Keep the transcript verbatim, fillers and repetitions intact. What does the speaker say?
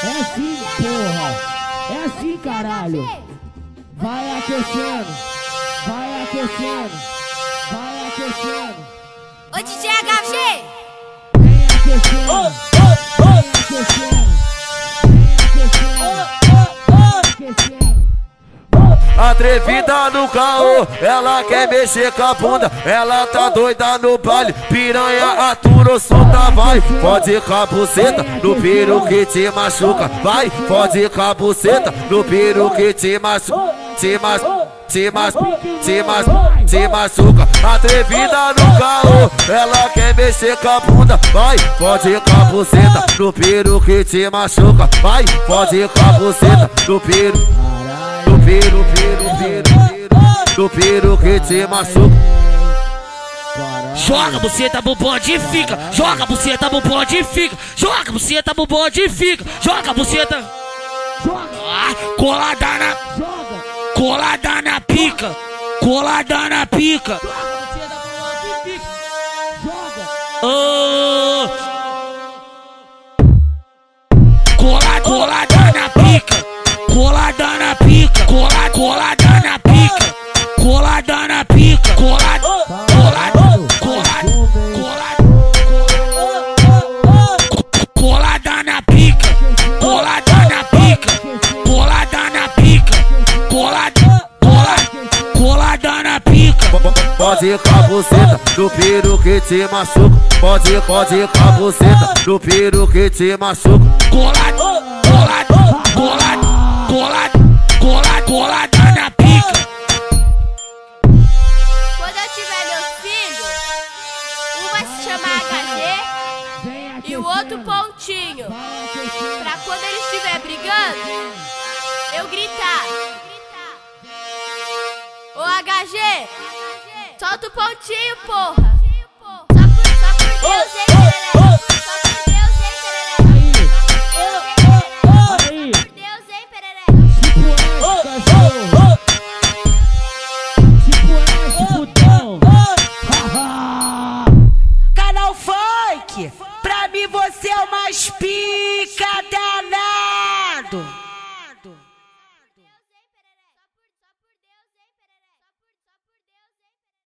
É assim, porra. É assim, caralho. Vai aquecendo. Vai aquecendo. Vai aquecendo. Ô D J H G! Vem aquecendo. Vem aquecendo. Vem aquecendo. Atrevida no caô, ela quer mexer com a bunda. Ela tá doida no baile, piranha atura, solta, vai. Pode com a buceta, no piro que te machuca. Vai, pode com a buceta, no piro que te machuca. Te machuca, te machuca, te machuca, te machuca. Atrevida no caô, ela quer mexer com a bunda. Vai, pode com a buceta, no piro que te machuca. Vai, pode com a buceta, no piro. Do piro, piro, piro, do piro que te machuca. Joga buceta pro bonde e fica. Joga buceta pro bonde e fica. Joga buceta pro bonde e fica. Joga buceta. Ah, colada na. Colada na pica. Colada na pica. Oh. Colada, colada na pica. Colada na pica, colada, colada na pica, colada na pica, colada, colada, colada, colada, colada na pica, colada na pica, colada na pica, colada, colada, colada na pica. Pode com a buceta, no piro que te machuca. Pode, pode com a buceta, no piro que te machuca. Colada, colada, colada. Colada, colada, colada na pica. Quando eu tiver meus filhos, um vai se chamar H G e o outro Pontinho. Pra quando eles estiverem brigando, eu gritar: Ô H G, solta o Pontinho, porra. Só por, só por Deus, hein, Tereré. Só por Deus, hein, Tereré. Só por Deus, hein, Tereré. Canal Funk, pra mim você é o mais pica danado.